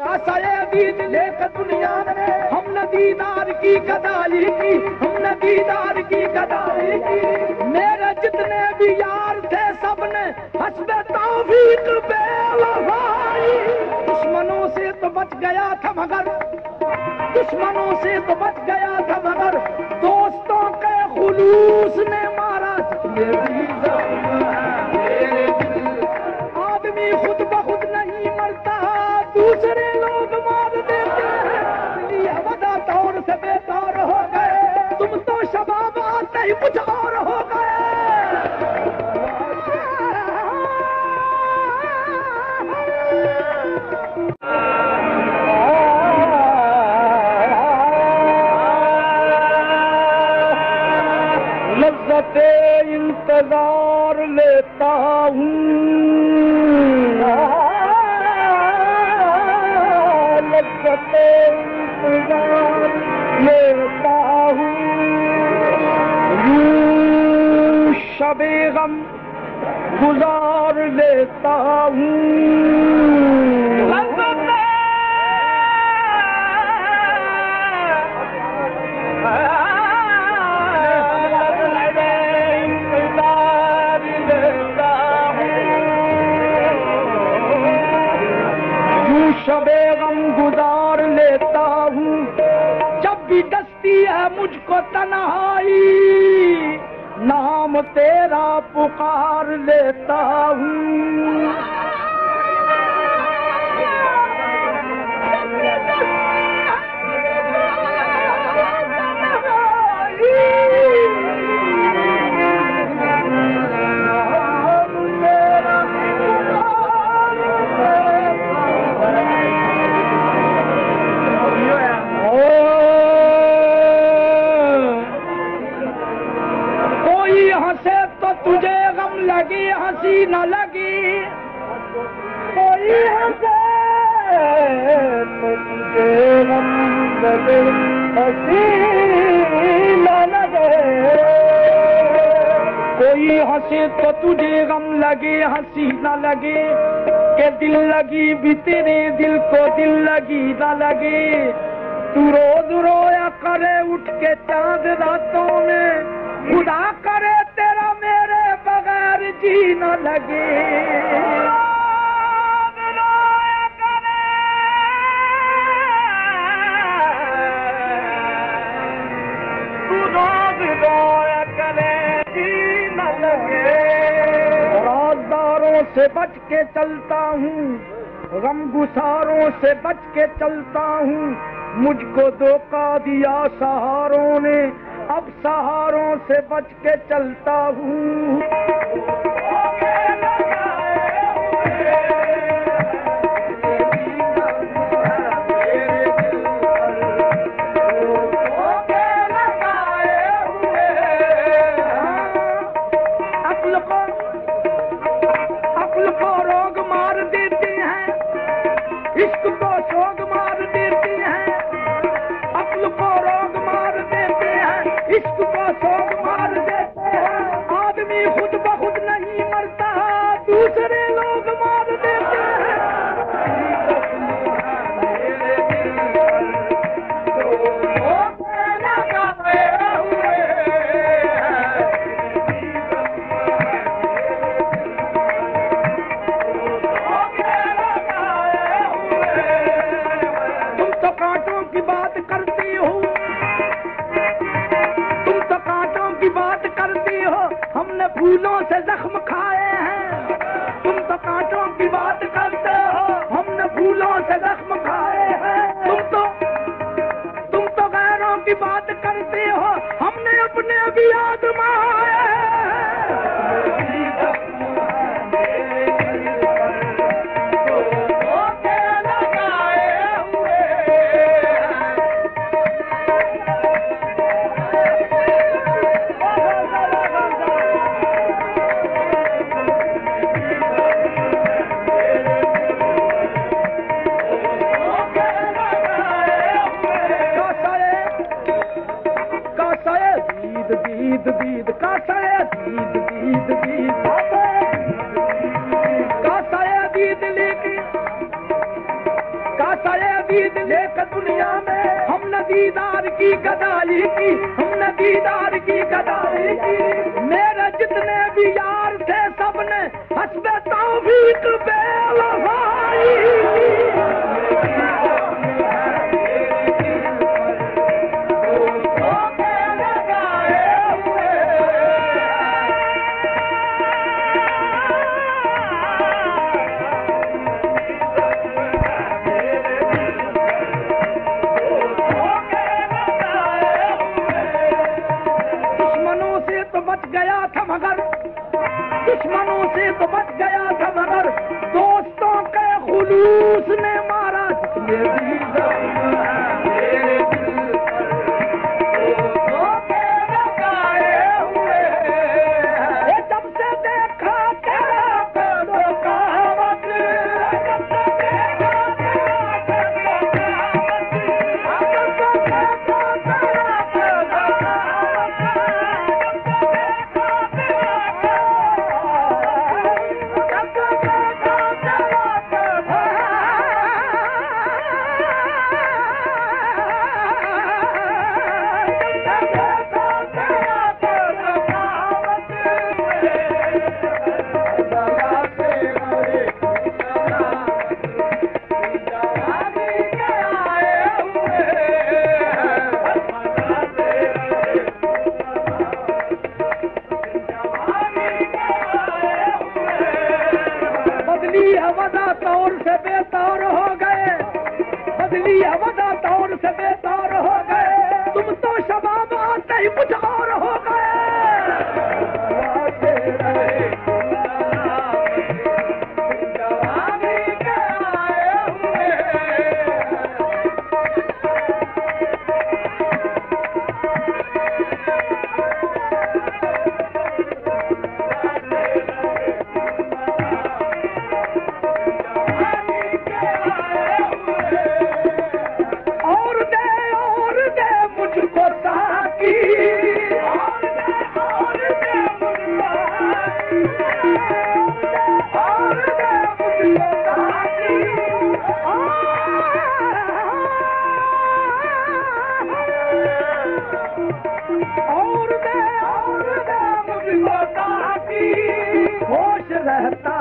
दीद लेकर दुनिया में हमने दीदार की गदाई की, हमने दीदार की गदाई की। मेरे जितने भी यार थे सबने हस्बे तौफीक बेवफाई। दुश्मनों से तो बच गया था मगर, दुश्मनों से तो बच गया था मगर दोस्तों के खुलूस ने मारा। आदमी खुद ब खुद नहीं मरता, दूसरे लोग मार देते हैं। ये वदा तौर से बेकार हो गए, तुम तो शबाब आते ही कुछ और हो गए। लज़्ज़ते इंतजार लेता हूँ, लज़्ज़ते इंतजार लेता हूँ। यूं शबे गम गुजार लेता हूँ। शबे गम गुजार लेता हूँ। जब भी दस्ती है मुझको तन्हाई, नाम तेरा पुकार लेता हूँ। तुझे गम लगी हंसी न लगी, कोई हंसे तो तुझे गम लगे हंसी न लगे। कोई हंसे तो तुझे गम लगे हंसी न लगे, के दिल लगी भी तेरे दिल को दिल लगी न लगे। तू रोज रोया करे उठ के चांद रातों में, खुदा करे तेरा मेरे बगैर जी न लगे। तू रोज रोया करे जी न लगे। राज़दारों से बच के चलता हूँ, गम गुसारों से बच के चलता हूँ। मुझको धोखा दिया सहारों ने, अब सहारों से बच के चलता हूँ। अक्ल को रोग मार देती हैं, इश्क को सोग मार देती हैं। अक्ल को रोग मार देते हैं, इश्क को सोग मार देते हैं। आदमी खुद ब खुद नहीं मरता, दूसरे लोग मार देते हैं। तुम तो कांटों की बात करती हो, बात करती हो, हमने फूलों से जख्म खाए हैं। तुम तो कांटों की बात करते हो, हमने फूलों से जख्म खाए हैं। तुम तो गैरों की बात करते हो, हमने अपने भी आजमाए हैं। दीद दीद का साया दीद दीद दीद का साया दीद लेके का साए दीद लेकर दुनिया में हमने दीदार की गदाई की, हमने दीदार की गदाई की। मेरे जितने भी यार थे सबने हस्बे तौफीक बेवफाई दुश्मनों से तो बच गया था मगर दोस्तों के खुलूस ने मारा। जब से देखा तेरा तौर से बेतार हो गए, बदली अवदा तौर से बेतार हो गए। तुम तो शबाब आते ही कुछ और हो गए। और दे मुझको ताकि होश रहता